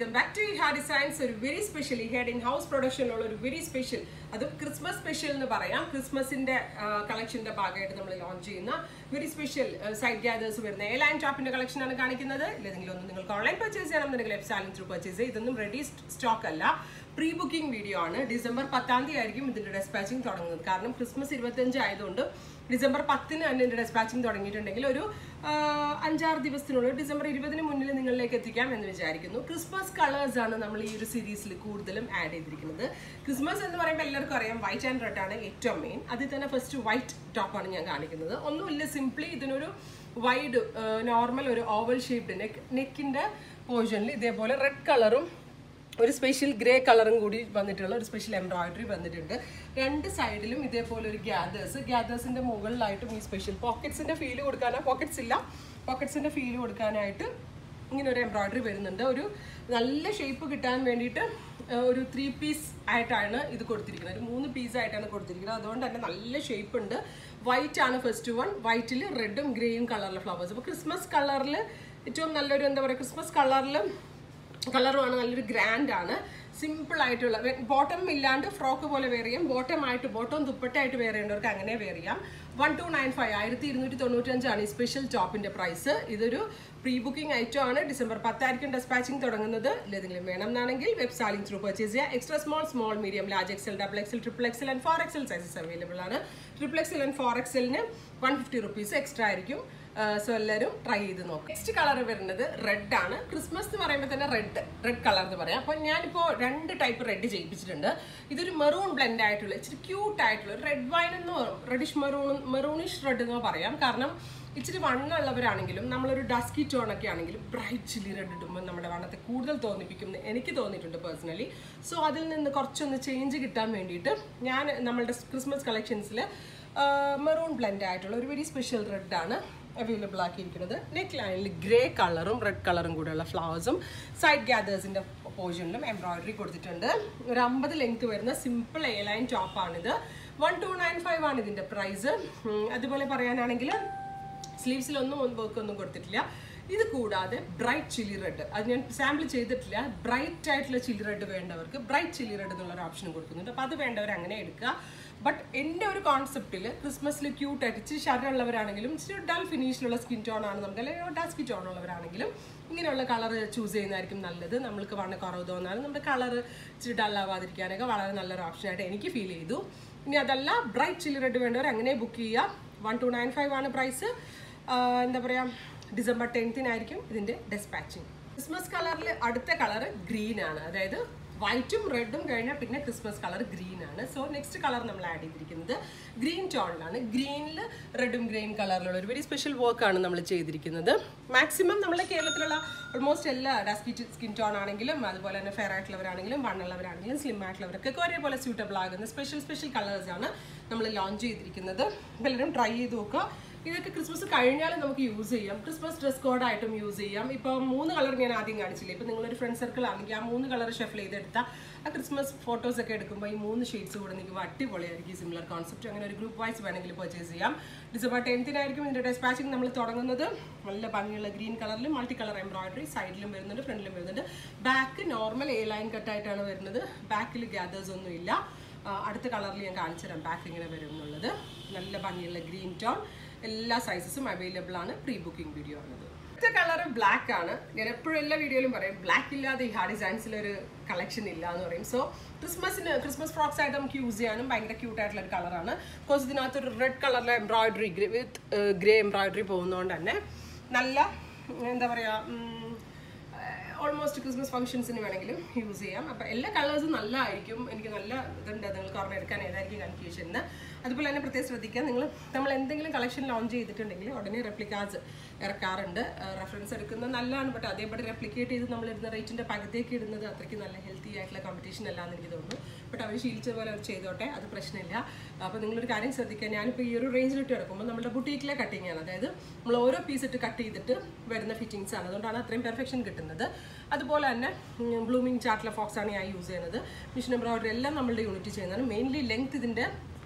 welcome back to IHA Designs. A very special IHA in-house production or very special. That's Christmas special nu parayam. Christmas in the collection the bagayittu nammal launch cheyyunna very special side gathers varuna Aline top inde collection aanu kanikkunnathu. Illenengil onnu ningalku online purchase cheyanam selling through purchase idonnum ready stock alla pre-booking video aanu. December 10th ആയിരിക്കും ഇതിന്റെ dispatching തുടങ്ങുന്നത്. കാരണം Christmas 25 ആയതുകൊണ്ട് December 10ന് തന്നെ ഇതിന്റെ dispatching തുടങ്ങിയിട്ടുണ്ടെങ്കിൽ ഒരു 5-6 ദിവസത്തിനുള്ളിൽ December 20ന് മുന്നിൽ നിങ്ങളിലേക്ക് എത്തിക്കാം എന്ന് വിചാരിക്കുന്നു. ക്രിസ്മസ് കളേഴ്സ് ആണ് നമ്മൾ ഈ ഒരു സീരീസിൽ കൂടുതലും ആഡ് ചെയ്തിരിക്കുന്നത്. ക്രിസ്മസ് എന്ന് പറയുമ്പോൾ എല്ലാവർക്കും അറിയാം വൈറ്റ് ആൻഡ് റെഡ് ആണ് ഏറ്റവും മെയിൻ. അതിൽ തന്നെ ഫസ്റ്റ് വൈറ്റ് ടോപ്പാണ് ഞാൻ കാണിക്കുന്നത്. ഒന്നുമില്ല, സിംപ്ലി ഇതിനൊരു വൈഡ് നോർമൽ ഒരു ഓവൽ ഷേപ്ഡ് നെക്കിന്റെ പോർഷനിൽ ഇതേപോലെ റെഡ് കളറും ഒരു സ്പെഷ്യൽ ഗ്രേ കളറും കൂടി വന്നിട്ടുള്ള ഒരു സ്പെഷ്യൽ എംബ്രോയിഡറി വന്നിട്ടുണ്ട്. രണ്ട് സൈഡിലും ഇതേപോലെ ഒരു ഗ്യാദേഴ്സിന്റെ മുകളിലായിട്ടും ഈ സ്പെഷ്യൽ പോക്കറ്റ്സിന്റെ ഫീല് കൊടുക്കാനാണ്, പോക്കറ്റ്സിന്റെ ഫീല് കൊടുക്കാനായിട്ട് ഇങ്ങനെ ഒരു എംബ്രോയിഡറി വരുന്നുണ്ട്. ഒരു നല്ല ഷേപ്പ് കിട്ടാൻ വേണ്ടിയിട്ട് ഒരു 3 പീസ് ആയിട്ടാണ് ഇത് കൊടുത്തിരിക്കുന്നത്, ഒരു 3 പീസ് ആയിട്ടാണ് കൊടുത്തിരിക്കുന്നത്. അതുകൊണ്ട് തന്നെ നല്ല ഷേപ്പ് ഉണ്ട്. വൈറ്റ് ആണ് ഫസ്റ്റ് വൺ, വൈറ്റിൽ റെഡും ഗ്രേയും കളറിലെ ഫ്ലവേഴ്സ്. അപ്പോൾ ക്രിസ്മസ് കളറിൽ ഏറ്റവും നല്ലൊരു എന്താ പറയുക, ക്രിസ്മസ് കളറുമാണ്, നല്ലൊരു ഗ്രാൻഡ് ആണ്. സിമ്പിൾ ആയിട്ടുള്ള ബോട്ടം ഇല്ലാണ്ട് ഫ്രോക്ക് പോലെ വെയർ ചെയ്യാം, ബോട്ടം ദുപ്പട്ടയായിട്ട് വെയർ ചെയ്യേണ്ടവർക്ക് അങ്ങനെ വെയർ ചെയ്യാം. 1295 1295 ആണ് ഈ സ്പെഷ്യൽ ടോപ്പിന്റെ പ്രൈസ്. ഇതൊരു പ്രീ ബുക്കിംഗ് ഐറ്റം ആണ്. ഡിസംബർ 10 ആയിരിക്കും ഡിസ്പാച്ചിങ് തുടങ്ങുന്നത്. ഏതെങ്കിലും വേണം എന്നാണെങ്കിൽ വെബ് സാലിംഗ് ത്രൂ പർച്ചേസ് ചെയ്യുക. Extra small medium large XL XXL XXL and 4XL sizes available ആണ്. XXL ആൻഡ് 4XLന് 150 rupees എക്സ്ട്രാ ആയിരിക്കും. സോ എല്ലാവരും ട്രൈ ചെയ്ത് നോക്കാം. നെക്സ്റ്റ് കളർ വരുന്നത് റെഡ് ആണ്. ക്രിസ്മസ് എന്ന് പറയുമ്പോൾ തന്നെ റെഡ് കളർ എന്ന് പറയാം. അപ്പോൾ ഞാനിപ്പോൾ 2 ടൈപ്പ് റെഡ് ചെയ്യിപ്പിച്ചിട്ടുണ്ട്. ഇതൊരു മെറൂൺ ബ്ലെൻഡ് ആയിട്ടുള്ള ഇച്ചിരി ക്യൂട്ട് ആയിട്ടുള്ള റെഡ് വൈൻ എന്നോ റെഡിഷ് മെറൂണിഷ് റെഡ് എന്നോ പറയാം. കാരണം ഇച്ചിരി വണ്ണുള്ളവരാണെങ്കിലും നമ്മളൊരു ഡസ്കി ടോൺ ഒക്കെ ആണെങ്കിലും ബ്രൈറ്റ് ചില്ലി റെഡ് ഇടുമ്പോൾ നമ്മുടെ വണ്ണത്തെ കൂടുതൽ തോന്നിപ്പിക്കും എനിക്ക് തോന്നിയിട്ടുണ്ട് പേഴ്സണലി. സോ അതിൽ നിന്ന് കുറച്ചൊന്ന് ചേഞ്ച് കിട്ടാൻ വേണ്ടിയിട്ട് ഞാൻ നമ്മളുടെ ക്രിസ്മസ് കളക്ഷൻസിൽ മെറൂൺ ബ്ലെൻഡ് ആയിട്ടുള്ള ഒരു വെരി സ്പെഷ്യൽ റെഡാണ് അവൈലബിൾ ആക്കിയിരിക്കുന്നത്. നെക്ക് ലൈനിൽ ഗ്രേ കളറും റെഡ് കളറും കൂടെയുള്ള ഫ്ലവേഴ്സും സൈഡ് ഗ്യാദേഴ്സിന്റെ പോർഷനിലും എംബ്രോയിഡറി കൊടുത്തിട്ടുണ്ട്. ഒരു 50 ലെങ്ത് വരുന്ന സിമ്പിൾ എ ലൈൻ ടോപ്പാണിത്. 1295 ആണ് ഇതിന്റെ പ്രൈസ്. അതുപോലെ പറയാനാണെങ്കിൽ സ്ലീവ്സിലൊന്നും വർക്കൊന്നും കൊടുത്തിട്ടില്ല. ഇത് കൂടാതെ ബ്രൈറ്റ് ചില്ലി റെഡ്, അത് ഞാൻ സാമ്പിൾ ചെയ്തിട്ടില്ല. ബ്രൈറ്റ് ആയിട്ടുള്ള ചില്ലി റെഡ് വേണ്ടവർക്ക് ബ്രൈറ്റ് ചില്ലി റെഡ് എന്നുള്ളൊരു ഓപ്ഷൻ കൊടുക്കുന്നുണ്ട്. അപ്പോൾ അത് വേണ്ടവർ അങ്ങനെ എടുക്കുക. ബട്ട് എൻ്റെ ഒരു കോൺസെപ്റ്റിൽ ക്രിസ്മസിൽ ക്യൂട്ടായിട്ട് ഇച്ചിരി ഷർട്ടുള്ളവരാണെങ്കിലും ഇച്ചിരി ഡൾ ഫിനിഷിലുള്ള സ്കിൻ ടോൺ ആണ് നമുക്ക്, അല്ലെങ്കിൽ ഡസ്കി ടോൺ ഉള്ളവരാണെങ്കിലും ഇങ്ങനെയുള്ള കളർ ചൂസ് ചെയ്യുന്നതായിരിക്കും നല്ലത്. നമ്മൾക്ക് വണ്ണ കുറവ് തോന്നാനും നമ്മുടെ കളർ ഇച്ചിരി ഡള്ളാവാതിരിക്കാനൊക്കെ വളരെ നല്ലൊരു ഓപ്ഷനായിട്ട് എനിക്ക് ഫീൽ ചെയ്തു. ഇനി അതല്ല ബ്രൈറ്റ് ചില്ലി റെഡ് വേണ്ടവർ അങ്ങനെ ബുക്ക് ചെയ്യുക. 1295 ആണ് പ്രൈസ്. എന്താ പറയുക, ഡിസംബർ 10th ഇതിൻ്റെ ഡിസ്പാച്ചിങ്. ക്രിസ്മസ് കളറിൽ അടുത്ത കളർ ഗ്രീൻ ആണ്. അതായത് വൈറ്റും റെഡും കഴിഞ്ഞാൽ പിന്നെ ക്രിസ്മസ് കളർ ഗ്രീൻ ആണ്. സോ നെക്സ്റ്റ് കളർ നമ്മൾ ആഡ് ചെയ്തിരിക്കുന്നത് ഗ്രീൻ ടോണിലാണ്. ഗ്രീനിൽ റെഡും ഗ്രീൻ കളറിലുള്ള ഒരു വെരി സ്പെഷ്യൽ വർക്കാണ് നമ്മൾ ചെയ്തിരിക്കുന്നത്. മാക്സിമം നമ്മുടെ കേരളത്തിലുള്ള ഓൾമോസ്റ്റ് എല്ലാ ഡസ്കി സ്കിൻ ടോൺ ആണെങ്കിലും അതുപോലെ തന്നെ ഫെയർ ആയിട്ടുള്ളവരാണെങ്കിലും വണ്ണുള്ളവരാണെങ്കിലും സ്ലിം ആയിട്ടുള്ളവരൊക്കെ ഒരേപോലെ സ്യൂട്ടബിൾ ആകുന്ന സ്പെഷ്യൽ കളേഴ്സാണ് നമ്മൾ ലോഞ്ച് ചെയ്തിരിക്കുന്നത്. എല്ലാവരും ട്രൈ ചെയ്ത് നോക്കുക. ഇതൊക്കെ ക്രിസ്മസ് കഴിഞ്ഞാലും നമുക്ക് യൂസ് ചെയ്യാം. ക്രിസ്മസ് ഡ്രസ് കോഡായിട്ടും യൂസ് ചെയ്യാം. ഇപ്പോൾ 3 കളർ ഞാൻ ആദ്യം കാണിച്ചില്ലേ. ഇപ്പോൾ നിങ്ങളൊരു ഫ്രണ്ട് സർക്കിൾ ആണെങ്കിൽ ആ 3 കളർ ഷഫിൾ ചെയ്തെടുത്താൽ ആ ക്രിസ്മസ് ഫോട്ടോസൊക്കെ എടുക്കുമ്പോൾ ഈ 3 ഷെയ്ഡ്സ് കൂടെ നിങ്ങൾക്ക് അടിപൊളിയായിരിക്കും. Similar concept. അങ്ങനെ ഒരു ഗ്രൂപ്പ് വൈസ് വേണമെങ്കിൽ പർച്ചേസ് ചെയ്യാം. ഡിസംബർ 10th ഇതിൻ്റെ ഡിസ്പാച്ചിങ് നമ്മൾ തുടങ്ങുന്നത്. നല്ല ഭംഗിയുള്ള ഗ്രീൻ കളറിലും മൾട്ടി കളർ എംബ്രോയിഡറി സൈഡിലും വരുന്നുണ്ട്, ഫ്രണ്ടിലും വരുന്നുണ്ട്. ബാക്ക് നോർമൽ എ ലൈൻ കട്ടായിട്ടാണ് വരുന്നത്. ബാക്കിൽ ഗ്യാദേഴ്സ് ഒന്നും ഇല്ല. അടുത്ത കളറിൽ ഞാൻ കാണിച്ചു തരാം ബാക്ക് ഇങ്ങനെ വരും എന്നുള്ളത്. നല്ല ഭംഗിയുള്ള ഗ്രീൻ ടോൺ, എല്ലാ സൈസസും അവൈലബിൾ ആണ്. പ്രീ ബുക്കിംഗ് വീഡിയോ ആണത്. അടുത്ത കളർ ബ്ലാക്ക് ആണ്. ഞാൻ എപ്പോഴും എല്ലാ വീഡിയോയിലും പറയും ബ്ലാക്ക് ഇല്ലാതെ IHA ഡിസൈൻസിലൊരു കളക്ഷൻ ഇല്ല എന്ന് പറയും. സോ ക്രിസ്മസ് ഫ്രോക്സ് ആയിട്ട് നമുക്ക് യൂസ് ചെയ്യാനും ഭയങ്കര ക്യൂട്ടായിട്ടുള്ള ഒരു കളറാണ്. ബിക്കോസ് ഇതിനകത്തൊരു റെഡ് കളറിലെ എംബ്രോയിഡറി വിത്ത് ഗ്രേ എംബ്രോയിഡറി പോകുന്നതുകൊണ്ട് തന്നെ നല്ല എന്താ പറയുക, ഓൾമോസ്റ്റ് ക്രിസ്മസ് ഫംഗ്ഷൻസിന് വേണമെങ്കിലും യൂസ് ചെയ്യാം. അപ്പോൾ എല്ലാ കളേഴ്സും നല്ലതായിരിക്കും. എനിക്ക് നല്ല ഇതുണ്ട് നിങ്ങൾക്ക് ഓർമ്മ എടുക്കാൻ ഏതായിരിക്കും കൺഫ്യൂഷൻ എന്ന്. അതുപോലെ തന്നെ പ്രത്യേകം ശ്രദ്ധിക്കുക, നമ്മൾ എന്തെങ്കിലും കളക്ഷൻ ലോഞ്ച് ചെയ്തിട്ടുണ്ടെങ്കിൽ ഉടനെ റെപ്ലിക്കാസ് ഇറക്കാറുണ്ട്. റെഫറൻസ് എടുക്കുന്നത് നല്ലതാണ്. ബട്ട് അതേപടി റെപ്ലിക്കേറ്റ് ചെയ്ത് നമ്മൾ ഇടുന്ന റേറ്റിൻ്റെ പകുതിയൊക്കെ ഇടുന്നത് അത്രയ്ക്ക് നല്ല ഹെൽത്തി ആയിട്ടുള്ള കോമ്പറ്റീഷൻ അല്ലാന്ന് എനിക്ക് തോന്നുന്നു. ബട്ട് അവർ ശീലിച്ച പോലെ അവർ ചെയ്തോട്ടെ, അത് പ്രശ്നമില്ല. അപ്പോൾ നിങ്ങളൊരു കാര്യം ശ്രദ്ധിക്കുക, ഞാനിപ്പോൾ ഈ ഒരു റേഞ്ചിലിട്ട് കിടക്കുമ്പോൾ നമ്മുടെ ബുട്ടീക്കിലെ കട്ടിങ് ആണ്. അതായത് നമ്മൾ ഓരോ പീസ് ഇട്ട് കട്ട് ചെയ്തിട്ട് വരുന്ന ഫിറ്റിങ്സ് ആണ്. അതുകൊണ്ടാണ് അത്രയും പെർഫെക്ഷൻ കിട്ടുന്നത്. അതുപോലെ തന്നെ ബ്ലൂമിങ് ചാർട്ടിലെ ഫോക്സ് ആണ് ഞാൻ യൂസ് ചെയ്യുന്നത്. മിഷൻ എംബ്രോയിഡറി എല്ലാം നമ്മളുടെ യൂണിറ്റ് ചെയ്യുന്നതാണ്. മെയിൻലി ലെങ്ത് ഇതിൻ്റെ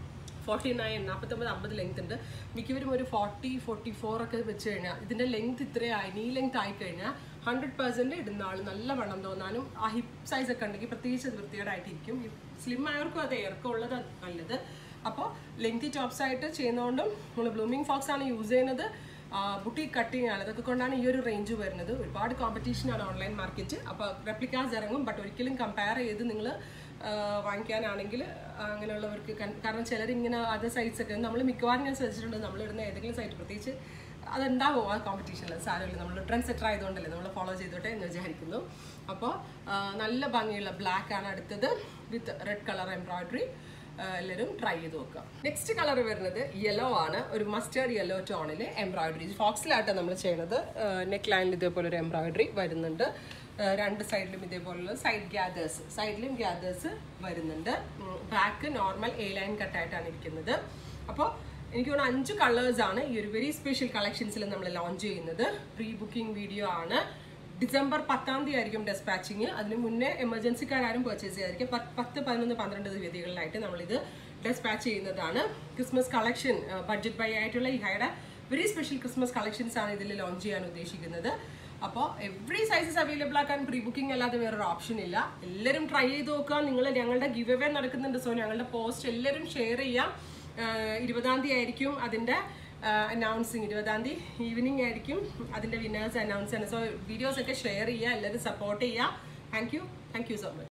49, 49, 50 ലെങ്ത് ഉണ്ട്. മിക്കവരും ഒരു 40, 44 ഒക്കെ വെച്ച് കഴിഞ്ഞാൽ ഇതിൻ്റെ ലെങ്ത് ഇത്രയായി ഈ ലെങ്ത് ആയിക്കഴിഞ്ഞാൽ 100% ഇടുന്ന ആൾ നല്ല വണ്ണം തോന്നാനും ആ ഹിപ്പ് സൈസ് ഒക്കെ ഉണ്ടെങ്കിൽ പ്രത്യേകിച്ച് അത് വൃത്തികേടായിട്ടിരിക്കും. സ്ലിം ആയവർക്കും അത് ഇറക്കമുള്ളത് നല്ലത്. അപ്പോൾ ലെങ്തി ടോപ്സ് ആയിട്ട് ചെയ്യുന്നതുകൊണ്ടും നമ്മൾ ബ്ലൂമിംഗ് ഫോക്സ് ആണ് യൂസ് ചെയ്യുന്നത്. ബുട്ടീക്ക് കട്ടിങ് ആണ്, ഇതൊക്കെ കൊണ്ടാണ് ഈ ഒരു റേഞ്ച് വരുന്നത്. ഒരുപാട് കോമ്പറ്റീഷനാണ് ഓൺലൈൻ മാർക്കറ്റ്. അപ്പോൾ റെപ്ലിക്കാസ് ഇറങ്ങും, ബട്ട് ഒരിക്കലും കമ്പയർ ചെയ്ത് നിങ്ങൾ വാങ്ങിക്കാനാണെങ്കിൽ അങ്ങനെയുള്ളവർക്ക്, കാരണം ചിലരിങ്ങനെ അതർ സൈറ്റ്സ് ഒക്കെ നമ്മൾ മിക്കവാറും ഞാൻ ശ്രദ്ധിച്ചിട്ടുണ്ട്, നമ്മളിടുന്ന ഏതെങ്കിലും സൈറ്റ് പ്രത്യേകിച്ച് അതുണ്ടാവും ആ കോമ്പറ്റീഷനിൽ. സാരമില്ല, നമ്മൾ ട്രെൻഡ് സെറ്റർ ആയതുകൊണ്ടല്ലേ നമ്മൾ ഫോളോ ചെയ്തോട്ടെ എന്ന് വിചാരിക്കുന്നു. അപ്പോൾ നല്ല ഭംഗിയുള്ള ബ്ലാക്ക് ആണ് അടുത്തത് വിത്ത് റെഡ് കളർ എംബ്രോയിഡറി. എല്ലാവരും ട്രൈ ചെയ്ത് നോക്കുക. നെക്സ്റ്റ് കളർ വരുന്നത് യെല്ലോ ആണ്. ഒരു മസ്റ്റേർഡ് യെല്ലോ ടോണിൽ എംബ്രോയിഡറി ഫോക്സിലായിട്ടാണ് നമ്മൾ ചെയ്യുന്നത്. നെക്ക് ലൈനിൽ ഇതേപോലെ ഒരു എംബ്രോയിഡറി വരുന്നുണ്ട്. രണ്ട് സൈഡിലും ഇതേപോലുള്ള സൈഡിലും ഗ്യാദേഴ്സ് വരുന്നുണ്ട്. ബാക്ക് നോർമൽ എ ലൈൻ കട്ടായിട്ടാണ് ഇരിക്കുന്നത്. അപ്പോൾ എനിക്ക് തോന്നുന്നു 5 കളേഴ്സാണ് ഈ ഒരു വെരി സ്പെഷ്യൽ കളക്ഷൻസിൽ നമ്മൾ ലോഞ്ച് ചെയ്യുന്നത്. പ്രീ ബുക്കിംഗ് വീഡിയോ ആണ്. ഡിസംബർ 10-ാം തീയതി ആയിരിക്കും ഡെസ്പാച്ചിങ്. അതിന് മുന്നേ എമർജൻസിക്കാരും പർച്ചേസ് ചെയ്യാതിരിക്കും. 10, 11, 12 തീയതികളിലായിട്ട് നമ്മളിത് ഡെസ്പാച്ച് ചെയ്യുന്നതാണ്. ക്രിസ്മസ് കളക്ഷൻ ബഡ്ജറ്റ് ബൈ ആയിട്ടുള്ള IHAയുടെ വെരി സ്പെഷ്യൽ ക്രിസ്മസ് കളക്ഷൻസ് ആണ് ഇതിൽ ലോഞ്ച് ചെയ്യാൻ ഉദ്ദേശിക്കുന്നത്. അപ്പോൾ എവറി സൈസസ് അവൈലബിൾ ആക്കാൻ പ്രീ ബുക്കിംഗ് അല്ലാതെ വേറൊരു ഓപ്ഷൻ ഇല്ല. എല്ലാവരും ട്രൈ ചെയ്ത് നോക്കുക. നിങ്ങൾ ഞങ്ങളുടെ ഗിവ് അവേ നടക്കുന്നുണ്ട്, സോ ഞങ്ങളുടെ പോസ്റ്റ് എല്ലാവരും ഷെയർ ചെയ്യാം. 20-ാം തീയതി ആയിരിക്കും അതിൻ്റെ അനൗൺസിങ്. 20-ാം തീയതി ഈവനിങ് ആയിരിക്കും അതിൻ്റെ വിന്നേഴ്സ് അനൗൺസ് ആണ്. സോ വീഡിയോസ് ഒക്കെ ഷെയർ ചെയ്യുക, എല്ലാവരും സപ്പോർട്ട് ചെയ്യുക. Thank you so much.